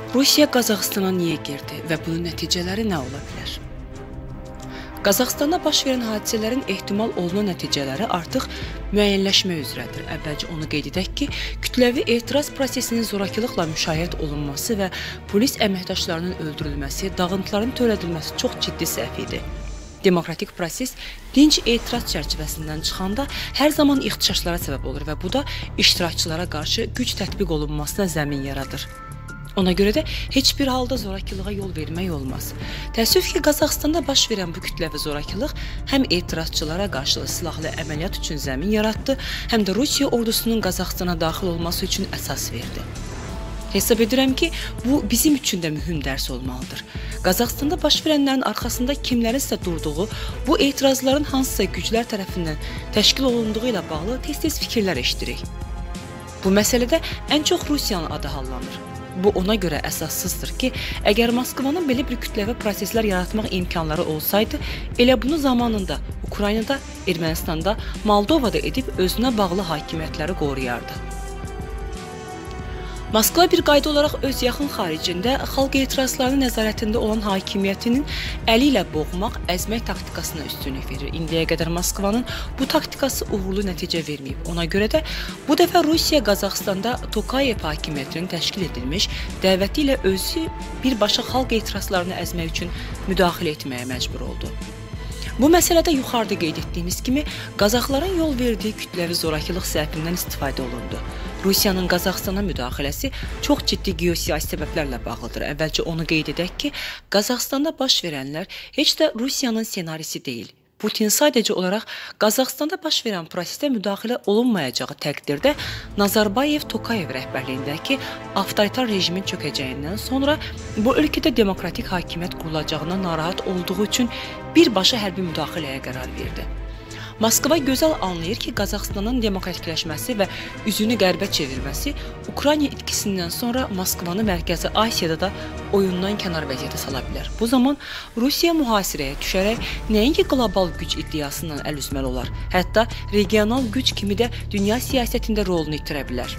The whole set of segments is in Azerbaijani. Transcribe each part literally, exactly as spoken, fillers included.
Rusiya Qazaxıstana niyə girdi və bunun nəticələri nə ola bilər? Qazaxıstanda baş verən hadisələrin ehtimal olunan nəticələri artıq müəyyənləşmək üzrədir. Əvvəlcə onu qeyd edək ki, kütləvi etiraz prosesinin zorakılıqla müşahidə olunması və polis əməkdaşlarının öldürülməsi, dağıntıların törədilməsi çox ciddi səhv idi. Demokratik proses dinc etiraz çərçivəsindən çıxanda hər zaman ixtişaşlara səbəb olur və bu da iştirakçılara qarşı güc tətbiq olunmasına zəmin yaradır. Ona görə də heç bir halda zorakılığa yol vermək olmaz. Təəssüf ki, Qazaxıstanda baş verən bu kütləvi zorakılıq həm etirazçılara qarşı silahlı əməliyyat üçün zəmin yaratdı, həm də Rusiya ordusunun Qazaxıstana daxil olması üçün əsas verdi. Hesab edirəm ki, bu bizim üçün də mühüm dərs olmalıdır. Qazaxıstanda baş verənlərin arxasında kimlərinsə durduğu, bu etirazların hansısa güclər tərəfindən təşkil olunduğu ilə bağlı tez-tez fikirlər eşidirik. Bu məsələdə ən çox Rusiyanın adı hallanır. Bu ona görə əsassızdır ki, əgər Moskvanın belə bir kütləvi proseslər yaratmaq imkanları olsaydı, elə bunu zamanında Ukraynada, Ermənistanda, Moldovada edib özünə bağlı hakimiyyətləri qoruyardı. Moskva bir qayda olaraq öz yaxın xaricində xalq etirazlarının nəzarətində olan hakimiyyətinin əli ilə boğmaq, əzmək taktikasına üstünlük verir. İndiyə qədər Moskvanın bu taktikası uğurlu nəticə verməyib. Ona görə də bu dəfə Rusiya Qazaxıstanda Tokayev hakimiyyətinin təşkil edilmiş dəvəti ilə özü birbaşa xalq etirazlarını əzmək üçün müdaxilə etməyə məcbur oldu. Bu məsələdə yuxarıda qeyd etdiyimiz kimi, Qazaxların yol verdiyi kütləvi zorakılıq səhvindən istifadə olundu. Rusiyanın Qazaxıstana müdaxiləsi çox ciddi geosiyasi səbəblərlə bağlıdır. Əvvəlcə onu qeyd edək ki, Qazaxıstanda baş verənlər heç də Rusiyanın ssenarisi deyil. Putin sadəcə olaraq Qazaxıstanda baş verən prosesdə müdaxilə olunmayacağı təqdirdə Nazarbayev Tokayev rəhbərliyindəki avtoritar rejimin çökəcəyindən sonra bu ölkədə demokratik hakimiyyət qurulacağına narahat olduğu üçün birbaşa hərbi müdaxiləyə qərar verdi. Moskva gözəl anlayır ki, Qazaxıstanın demokratikləşməsi və üzünü qərbə çevirməsi Ukrayna itkisindən sonra Moskvanı Mərkəzi Asiyada da oyundan kənar vəziyyətə sala bilər. Bu zaman Rusiya mühasirəyə düşərək nəinki qlobal güc iddiasından əl üzməli olar, hətta regional güc kimi də dünya siyasətində rolunu itirə bilər.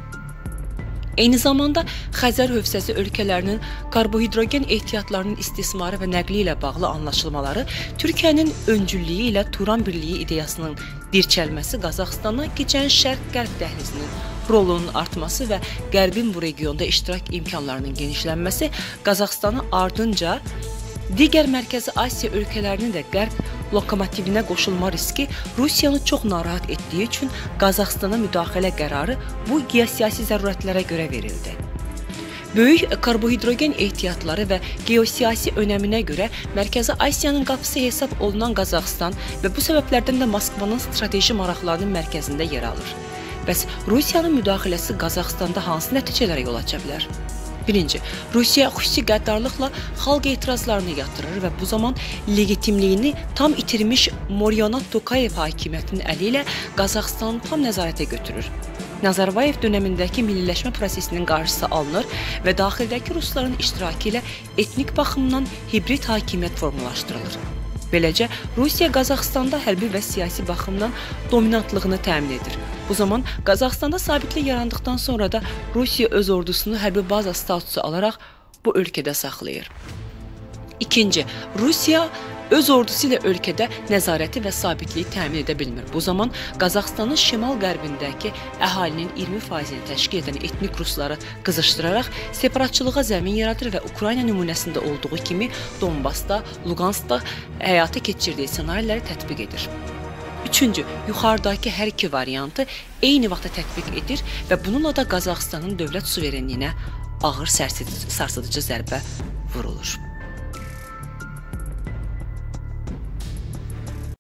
Eyni zamanda Xəzər hövzəsi ölkələrinin karbohidrogen ehtiyatlarının istismarı və nəqli ilə bağlı anlaşılmaları Türkiyənin öncüllüyü ilə Turan Birliyi ideyasının dirçəlməsi, Qazaxıstana keçən Şərq-Qərb dəhlizinin rolunun artması və Qərbin bu regionda iştirak imkanlarının genişlənməsi Qazaxıstanı ardınca digər Mərkəzi Asiya ölkələrinin də Qərb lokomotivinə qoşulma riski Rusiyanı çox narahat etdiyi üçün Qazaxıstana müdaxilə qərarı bu geosiyasi zərurətlərə görə verildi. Böyük karbohidrogen ehtiyatları və geosiyasi önəminə görə Mərkəzi Asiyanın qapısı hesab olunan Qazaxıstan və bu səbəblərdən də Moskvanın strateji maraqlarının mərkəzində yer alır. Bəs Rusiyanın müdaxiləsi Qazaxıstanda hansı nəticələrə yol aça bilər? Birinci, Rusiya xüsusi qəddarlıqla xalq etirazlarını yatırır və bu zaman legitimliyini tam itirmiş Morionat Tokayev hakimiyyətinin əli ilə Qazaxıstanı tam nəzarətə götürür. Nazarbayev dönəmindəki milliləşmə prosesinin qarşısı alınır və daxildəki rusların iştirakı ilə etnik baxımdan hibrid hakimiyyət formalaşdırılır. Beləcə, Rusiya Qazaxıstanda hərbi və siyasi baxımdan dominantlığını təmin edir. Bu zaman Qazaxıstanda sabitlik yarandıqdan sonra da Rusiya öz ordusunu hərbi baza statusu alaraq bu ölkədə saxlayır. İkinci, Rusiya öz ordusu ilə ölkədə nəzarəti və sabitliyi təmin edə bilmir. Bu zaman Qazaxıstanın şimal-qərbindəki əhalinin iyirmi faizini təşkil edən etnik rusları qızışdıraraq separatçılığa zəmin yaradır və Ukrayna nümunəsində olduğu kimi Donbasda, Luqanskda həyata keçirdiyi ssenariləri tətbiq edir. Üçüncü, yuxarıdakı hər iki variantı eyni vaxtda tətbiq edir və bununla da Qazaxıstanın dövlət suverenliyinə ağır sarsıdıcı zərbə vurulur.